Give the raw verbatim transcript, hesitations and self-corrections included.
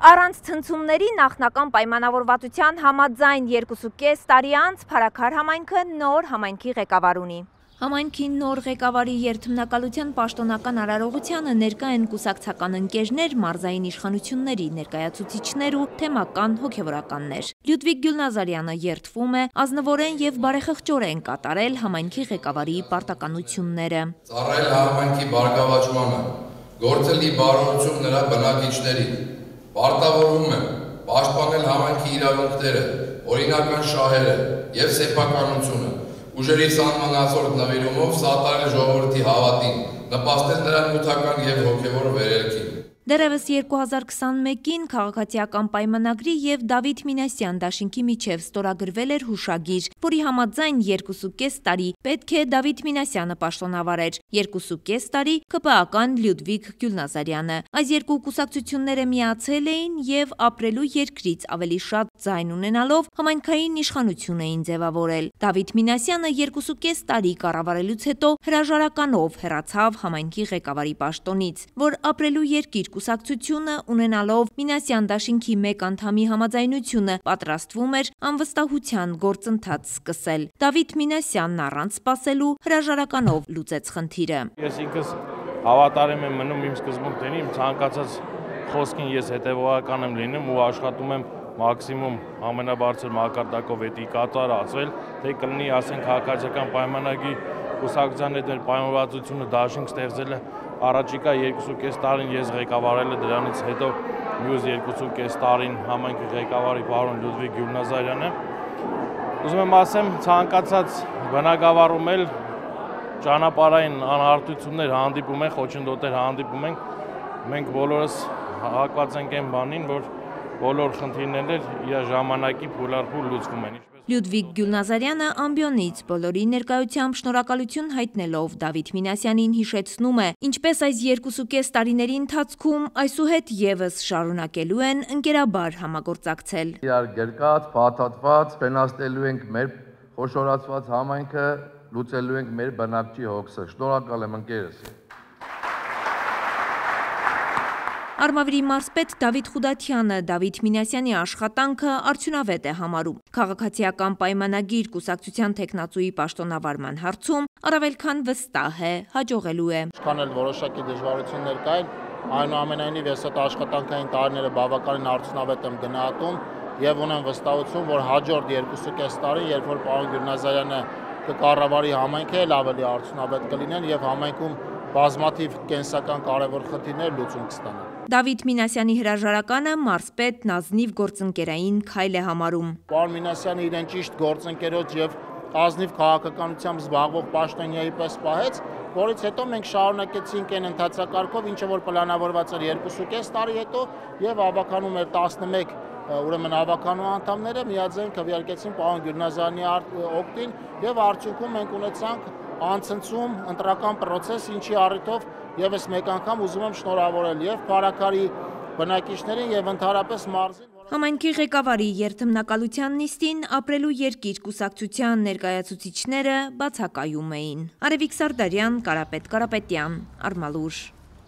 Առանց ցնցումների նախնական պայմանավորվածության համաձայն երկուսուկես տարի անց Փարաքար համայնքը նոր համայնքի ղեկավար ունի։ Համայնքի նոր ղեկավարի երդմնակալության պաշտոնական արարողությանը ներկա են կուսակցական ընկերներ, մարզային իշխանությունների ներկայացուցիչներ ու թեմական հոգևորականներ։ Լյուդվիգ Գյուլնազարյանը երդվում է ազնվորեն եւ բարեխղճորեն կատարել համայնքի ղեկավարի պարտականությունները։ Ծառայել համայնքի բարգավաճմանը, գործելի բարօրություն նրա բնակիչներին, պարտավորվում եմ պաշտպանել համայնքի իրավունքները, օրինական շահերը եւ սեփականությունը, ուժերի սահմանազործ նվիրումով սատարել ժողովրդի հավատին, նպաստել նրա նյութական եւ հոգեվոր վերելքին։ Դեռևս երկու հազար քսաներկին քաղաքացիական պայմանագրի եւ Դավիթ Մինասյան դաշինքի միջև ստորագրվել էր հուշագիր, որի համաձայն երկուսուկես տարի պետք է Դավիթ Մինասյանը պաշտոնավարեր, երկուսուկես տարի ԿՊԱ-ական Լյուդվիգ Գյուլնազարյանը։ Այս երկու կուսակցությունները միացել էին եւ ապրելու երկրից ավելի շատ ձայն ունենալով համայնքային իշխանություն էին ձևավորել։ Դավիթ Մինասյանը երկուսուկես տարի կառավարելուց հետո հրաժարականով հեռացավ համայնքի ղեկավարի պաշտոնից, որ ապրելու երկիր կուսակցությունը ունենալով Մինասյան դաշինքի մեկ անդամի համաձայնությունը պատրաստվում էր անվստահության գործընթաց սկսել։ Դավիթ Մինասյանն առանց սպասելու հրաժարականով լուծեց խնդիրը։ Ես ինքս հավատարիմ եմ մնում իմ սկզբունքներին, իմ ցանկացած խոսքին ես հետևողական եմ լինում ու աշխատում եմ մաքսիմում ամենաբարձր մակարդակով էդի կատարածվել, թե կլինի ասենք քաղաքացիական պայմանագրի կուսակցության հետ պայմանավորվածությունը դաշինք ստեղծելը առաջիկա երկուսուկես տարին ես ղեկավարել է դրանից հետո մյուս երկուսուկես տարին համայնքի ղեկավարի պարոն Լյուդվիգ Գյուլնազարյանը։ Ուզում եմ ասեմ, ցանկացած բնակավարում էլ ճանապարհային անհարթություններ հանդիպում են, խոչընդոտներ հանդիպում են, մենք բոլորս հակված ենք այն բանին, որ բոլոր խնդիրները իր ժամանակի փուլարփուլ լուծվում են։ Լյուդվիգ Գյուլնազարյանը ամբիոնից բոլորի ներկայությամբ շնորհակալություն հայտնելով Դավիթ Մինասյանին հիշեցնում է, ինչպես այս երկուսուկես տարիների ընթացքում այսուհետ եւս շարունակելու են ընկերաբար համագործակցել։ Իրար գրկած, փաթաթված, վնասելու ենք մեր խոշորացված համայնքը, լուծելու ենք մեր բնակչի հոգսը։ Շնորհակալ եմ ընկերս։ Արմավիրի մարզպետ Դավիթ Խուդաթյանը Դավիթ Մինասյանի աշխատանքը արդյունավետ է համարում։ Քաղաքացիական պայմանագիր կուսակցության տեխնացուի պաշտոնավարման հարցում առավել քան վստահ է, հաջողելու է։ Ինչքան էլ որոշակի դժվարություններ կային, այնուամենայնիվ ես այդ աշխատանքային տարիները բավականին արդյունավետ եմ գնահատում եւ ունեմ վստահություն, որ հաջորդ երկուսուկես տարի, երբ որ պարոն Գյուլնազարյանը կկառավարի համայնքը, էլ ավելի արդյունավետ կլինեն եւ համայնքում բազմաթիվ կենսական կարևոր խնդիրներ լուծում կստանան։ Դավիթ Մինասյանի հրաժարականը մարզպետ Նազնիվ գործընկերային քայլ է համարում։ Պարոն Մինասյանը իրեն ճիշտ գործընկերոջ եւ ազնիվ քաղաքականությամբ զբաղվող պաշտոնյայի պես պահեց, որից հետո մենք շարունակեցինք այն ընթացակարգով, ինչը որ պլանավորված էր երկուսուկես տարի հետո եւ ավականում էր տասնմեկ ուրեմն ավականու անդամները միաձայն քվեարկեցին պարոն Գյուլնազարյանի օգտին եւ արդյունքում մենք ունեցանք անցնցում ընտրական process, ինչի առիթով եւս մեկ անգամ ուզում եմ շնորհավորել եւ Փարաքարի բնակիչներին եւ ընդհանրապես մարզին։ Համայնքի ղեկավարի երդմնակալության նիստին ապրելու երկիր կուսակցության ներկայացուցիչները բացակայում էին։ Արևիկ Սարդարյան, Կարապետ Կարապետյան, Արմալուր։